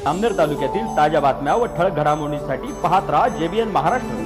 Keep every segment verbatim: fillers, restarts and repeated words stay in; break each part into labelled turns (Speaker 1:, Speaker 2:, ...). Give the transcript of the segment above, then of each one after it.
Speaker 1: जामनेर तालुक्यातील ताज्या बातम्या व ठळक घडामोडींसाठी पाहत राहा जेबीएन महाराष्ट्र।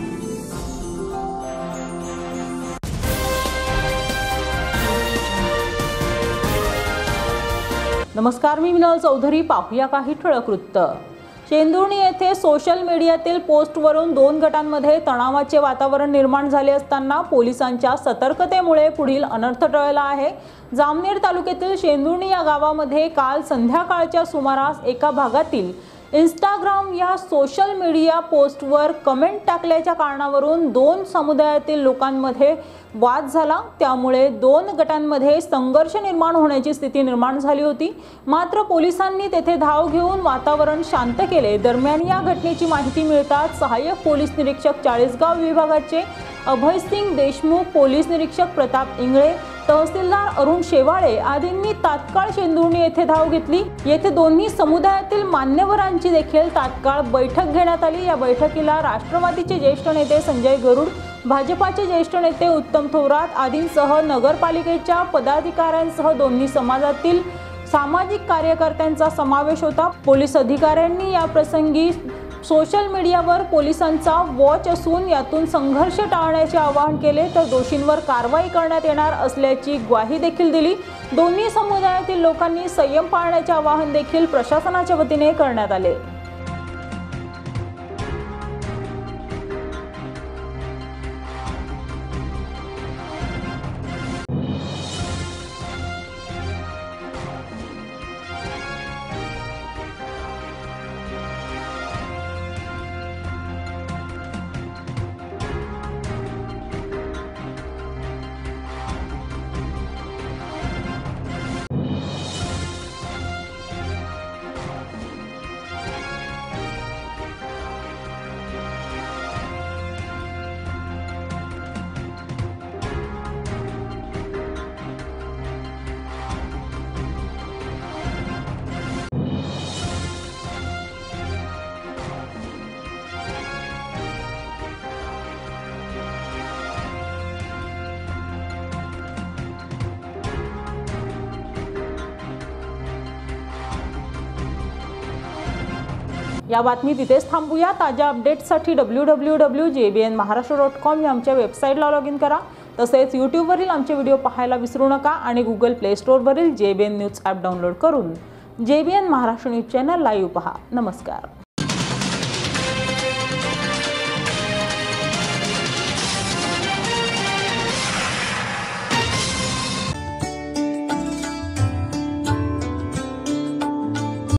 Speaker 2: नमस्कार, मी मिनल चौधरी। पाहूया काही ठळक वृत्त। शेंदुर्णी येथे सोशल मीडियातील पोस्टवरून दोन गटांमध्ये तणावाचे वातावरण निर्माण झाले असताना पोलिसांच्या सतर्कतेमुळे पुढील अनर्थ टळला आहे। जामनेर तालुक्यातील शेंदुर्णी या गावामध्ये काल संध्याकाळच्या सुमारास एका भागातील इंस्टाग्राम या सोशल मीडिया पोस्टवर कमेंट टाकल्याच्या कारणावरून दोन समुदायातील लोकांमध्ये वाद झाला। त्यामुळे दोन गटांमध्ये संघर्ष निर्माण होण्याची स्थिती निर्माण झाली होती। मात्र पोलिसांनी तेथे धाव घेऊन वातावरण शांत केले। दरम्यान या घटनेची माहिती मिळताच सहाय्यक पोलीस निरीक्षक चाळीसगाव विभागाचे अभयसिंग देशमुख, पोलीस निरीक्षक प्रताप इंगळे, तहसीलदार अरुण शेवाळे आदींनी तात्काळ शेंदुर्णी येथे धाव घेतली। येथे दोन्ही समुदायातील मान्यवरांची देखील तात्काळ बैठक घेण्यात आली। या बैठकीला राष्ट्रवादीचे ज्येष्ठ नेते संजय गरुड, भाजपाचे ज्येष्ठ नेते उत्तम थोरात आदींसह नगरपालिकेच्या पदाधिकाऱ्यांसह दोन्ही समाजातील सामाजिक कार्यकर्त्यांचा समावेश होता। पोलीस अधिकाऱ्यांनी या प्रसंगी सोशल मीडियावर पोलिसांचा वॉच असून यातून संघर्ष टाळण्याचे आवाहन केले, तर दोषींवर कारवाई करण्यात येणार असल्याची ग्वाही देखील दिली। दोन्ही समुदायातील लोकांनी संयम पाळण्याचे आवाहन देखील प्रशासनाच्या वतीने करण्यात आले। या बातमी तिथेच थांबूया। ताज्या अपडेट्ससाठी W W W dot J B N Maharashtra dot com या आमच्या वेबसाईटला लॉग इन करा। तसेच यूट्यूबवरील आमचे व्हिडिओ पाहायला विसरू नका आणि गुगल प्ले स्टोअरवरील जेबीएन न्यूज ॲप डाउनलोड करून JBN Maharashtra news channel live पहा। नमस्कार।